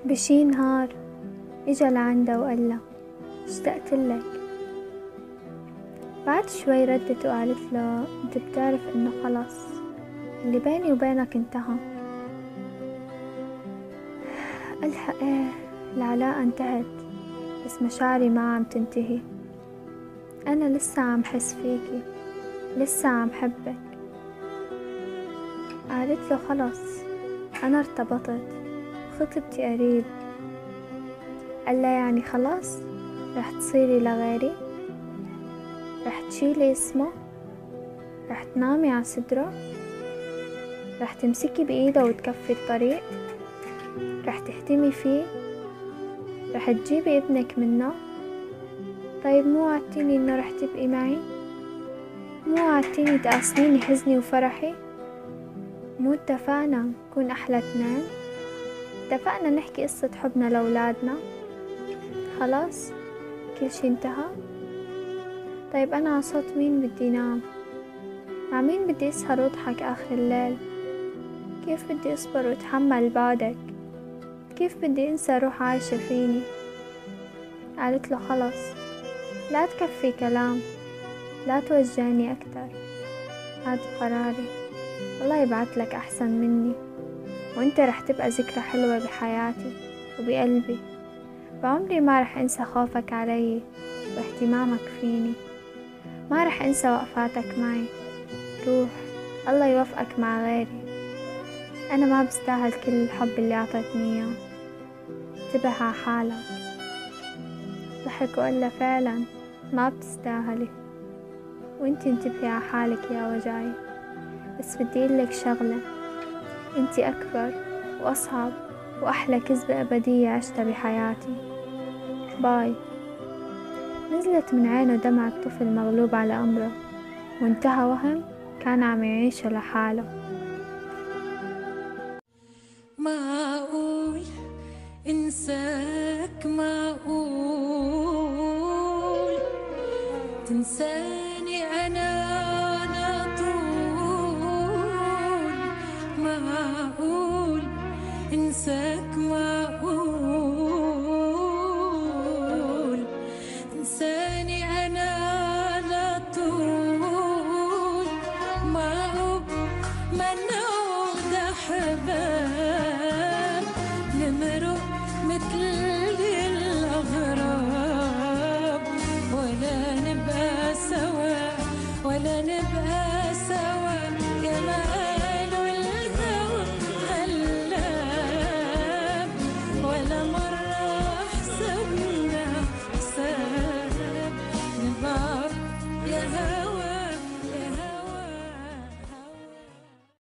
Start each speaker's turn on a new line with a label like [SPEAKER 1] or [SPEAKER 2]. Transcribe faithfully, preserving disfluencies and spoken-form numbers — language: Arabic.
[SPEAKER 1] بشي نهار اجا لعنده وقال اشتقت لك. بعد شوي ردت وقالت له انت بتعرف انه خلص اللي بيني وبينك انتهى. قالها ايه العلاقة انتهت بس مشاعري ما عم تنتهي، انا لسه عم حس فيكي، لسه عم حبك. قالت له خلص انا ارتبطت وخطبتي قريب. قال لها يعني خلاص رح تصيري لغيري، رح تشيلي اسمه، رح تنامي على صدره، رح تمسكي بإيده وتكفي الطريق، رح تحتمي فيه، رح تجيبي ابنك منه. طيب مو وعدتيني انه رح تبقي معي؟ مو وعدتيني تقاسميني حزني وفرحي؟ مو اتفقنا نكون احلى اتنين؟ اتفقنا نحكي قصة حبنا لأولادنا؟ خلاص كل شي انتهى. طيب انا عصوت مين بدي نام؟ مع مين بدي اسهر واضحك اخر الليل؟ كيف بدي اصبر واتحمل بعدك؟ كيف بدي انسى روح عايشة فيني؟ قالت له خلص لا تكفي كلام، لا توجعني اكتر، هاد قراري، الله يبعتلك احسن مني، وانت رح تبقى ذكرى حلوة بحياتي وبقلبي. بعمري ما رح انسى خوفك علي واهتمامك فيني، ما رح انسى وقفاتك معي. روح الله يوفقك مع غيري، انا ما بستاهل كل الحب اللي اعطيتني اياه، انتبه على حالك. ضحك وقال لها فعلا ما بتستاهلي، وانتي انتبهي على حالك يا وجعي. بس بدي اقولك شغلة، انتي اكبر واصعب واحلى كذبة ابدية عشتها بحياتي. باي. نزلت من عينه دمعة طفل مغلوب على امره، وانتهى وهم كان عم يعيشه لحاله.
[SPEAKER 2] معقول انساك؟ معقول تنساني انا على طول؟ معقول انساك؟ معقول